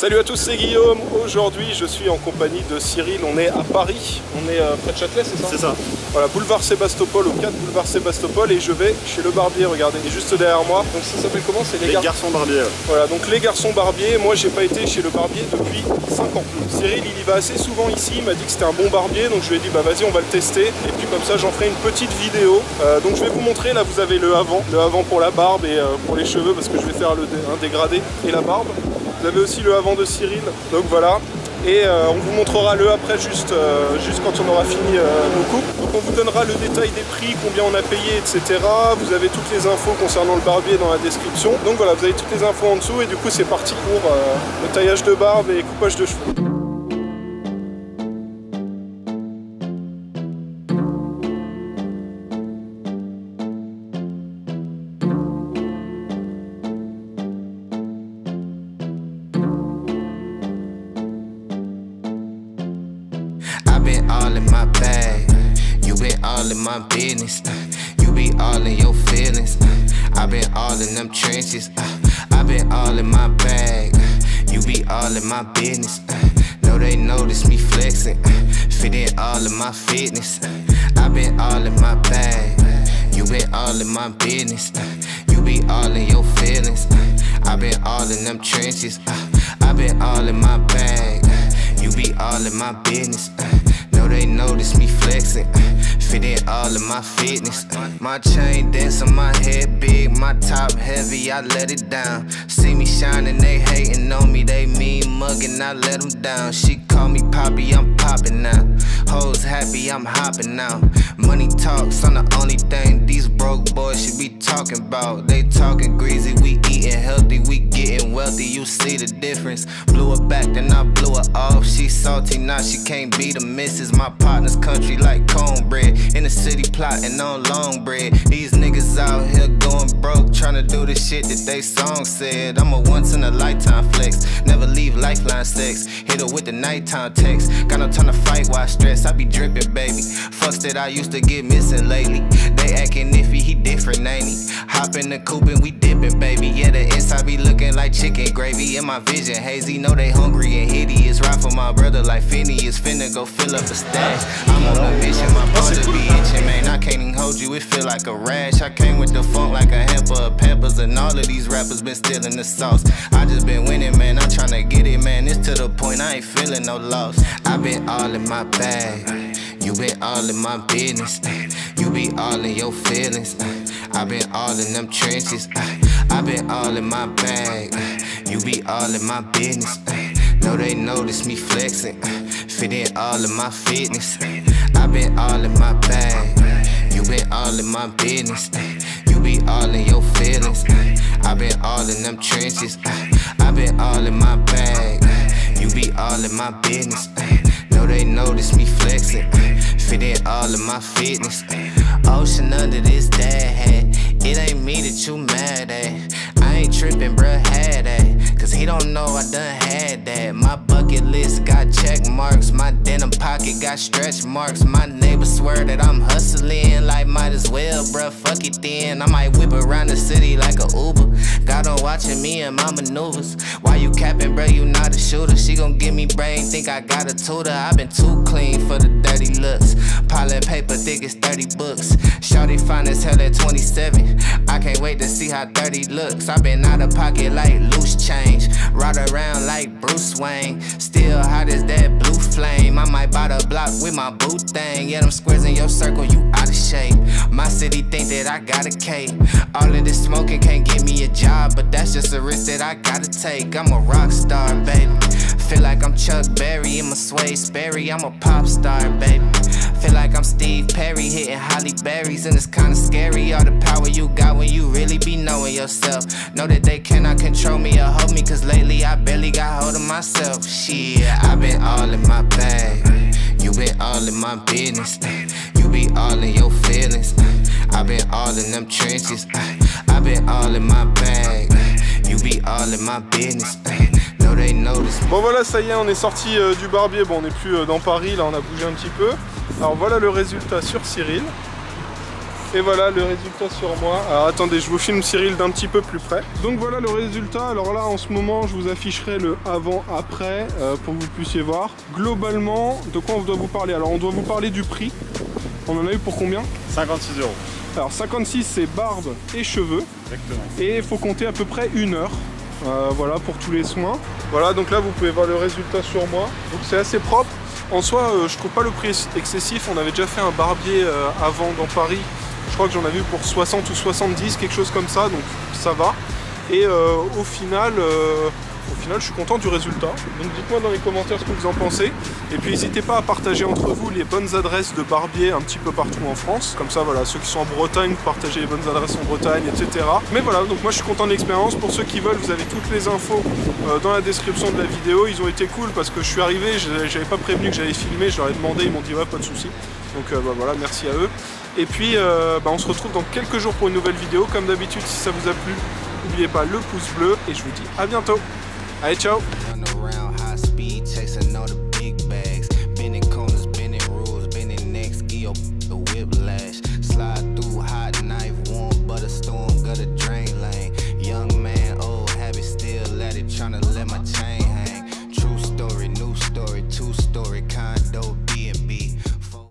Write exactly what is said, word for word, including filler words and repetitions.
Salut à tous, c'est Guillaume. Aujourd'hui, je suis en compagnie de Cyril. On est à Paris. On est euh, près de Châtelet, c'est ça? C'est ça. Voilà, boulevard Sébastopol, au quatre boulevard Sébastopol. Et je vais chez le barbier, regardez, et juste derrière moi. Donc ça s'appelle comment? C'est les, les gar... garçons barbiers. Voilà, donc les garçons barbiers. Moi, j'ai pas été chez le barbier depuis cinq ans. Cyril, il y va assez souvent ici. Il m'a dit que c'était un bon barbier. Donc je lui ai dit, bah vas-y, on va le tester. Et puis comme ça, j'en ferai une petite vidéo. Euh, donc je vais vous montrer. Là, vous avez le avant. Le avant pour la barbe et euh, pour les cheveux, parce que je vais faire le dé... un dégradé et la barbe. Vous avez aussi le avant de Cyril, donc voilà. Et euh, on vous montrera le après juste, euh, juste quand on aura fini euh, nos coupes. Donc on vous donnera le détail des prix, combien on a payé, et cetera. Vous avez toutes les infos concernant le barbier dans la description. Donc voilà, vous avez toutes les infos en dessous et du coup c'est parti pour euh, le taillage de barbe et coupage de cheveux. Been all in my bag, you been all in my business, you be all in your feelings, I been all in them trenches, I been all in my bag, you be all in my business, know they notice me flexing, fit in all in my fitness, I been all in my bag, you been all in my business, you be all in your feelings, I been all in them trenches, I been all in my bag, you be all in my business. Know they notice me flexing, fit in all of my fitness. My chain dance on my head big, my top heavy, I let it down. See me shining, they hating on me, they mean mugging, I let them down. She call me Poppy, I'm popping now. Hoes happy, I'm hopping now. Money talks, I'm the only thing these broke boys should be talking about. They talking greasy, we eating healthy, we getting wealthy, you see the difference. Blew her back, then I blew her off. She salty, now she can't beat the missus. My partner's country like cornbread. In the city plotting on long bread. These niggas out here going broke, tryna do the shit that they song said. I'm a once in a lifetime flex, never leave lifeline sex. Hit her with the nighttime text, got no time to fight while I stress. I be dripping, baby. Fucks that I used to get missing lately. They acting iffy, he different, ain't he? Hop in the coupe and we dipping, baby. Yeah, the inside be looking like chicken gravy. In my vision hazy, know they hungry and hideous. Ride for my brother like Phineas, finna go fill up a stash. I'm on a mission, my brother be itching, man. I can't even hold you, it feel like a rash. I came with the funk like a hamper of Pampers, and all of these rappers been stealing the sauce. I just been winning, man, I'm tryna get it, man. It's to the point I ain't feeling no loss. I been all in my bag, you been all in my business, you be all in your feelings, I been all in them trenches, I been all in my bag, you be all in my business. Know they notice me flexing, fit in all of my fitness. I been all in my bag, you been all in my business. You be all in your feelings, I been all in them trenches. I been all in my bag, you be all in my business. Know they notice me flexing, fit in all of my fitness. Ocean under this dad hat, it ain't me that you mad at. I ain't tripping, bruh, had that, cause he don't know I done had that. My bucket list got check marks, my denim pocket got stretch marks. My neighbors swear that I'm hustling, like might as well, bruh, fuck it then. I might whip around the city like a Uber. Got on watching me and my maneuvers. Why you capping, bruh, you not a shooter. She gon' give me brain, think I got a tutor. I been too clean for the dirty looks. Piling paper thick as thirty books. Shawty fine as hell at twenty-seven. I can't wait to see how thirty looks. I been out of pocket like loose change. Ride around like Bruce Wayne. Still hot as that blue flame. I might buy the block with my boot thing. Yeah, them squares in your circle, you out of shape. My city think that I got a cape. All of this smoking can't get me a job, but that's just a risk that I gotta take. I'm a rock star, baby. Feel like I'm Chuck Berry in my Sway Sperry. I'm a pop star, baby. Feel like I'm Steve Perry hitting Holly Berries, and it's kinda scary all the power you got when you really be knowing yourself. Know that they cannot control me or hold me, cause lately I barely got hold of myself. Shit, I been all in my bag, you been all in my business. You be all in your feelings, I been all in them trenches. I been all in my bag, you be all in my business. Know they notice. Bon voilà, ça y est, on est sorti euh, du barbier. Bon, on n'est plus euh, dans Paris, là on a bougé un petit peu. Alors voilà le résultat sur Cyril. Et voilà le résultat sur moi. Alors attendez, je vous filme Cyril d'un petit peu plus près. Donc voilà le résultat. Alors là en ce moment je vous afficherai le avant-après euh, pour que vous puissiez voir. Globalement, de quoi on doit vous parler? Alors on doit vous parler du prix. On en a eu pour combien? cinquante-six euros. Alors cinquante-six c'est barbe et cheveux. Exactement. Et il faut compter à peu près une heure. Euh, voilà pour tous les soins. Voilà, donc là vous pouvez voir le résultat sur moi. Donc c'est assez propre. En soi, euh, je trouve pas le prix excessif. On avait déjà fait un barbier euh, avant dans Paris. Je crois que j'en avais eu pour soixante ou soixante-dix, quelque chose comme ça, donc ça va. Et euh, au final, euh, au final, je suis content du résultat. Donc dites-moi dans les commentaires ce que vous en pensez. Et puis n'hésitez pas à partager entre vous les bonnes adresses de barbier un petit peu partout en France. Comme ça, voilà, ceux qui sont en Bretagne, partagez les bonnes adresses en Bretagne, et cetera. Mais voilà, donc moi je suis content de l'expérience. Pour ceux qui veulent, vous avez toutes les infos euh, dans la description de la vidéo. Ils ont été cool parce que je suis arrivé, j'avais pas prévenu que j'allais filmer, je leur ai demandé, ils m'ont dit ouais, pas de souci. Donc euh, bah, voilà, merci à eux. Et puis euh, bah, on se retrouve dans quelques jours pour une nouvelle vidéo. Comme d'habitude, si ça vous a plu, n'oubliez pas le pouce bleu et je vous dis à bientôt. Allez, ciao!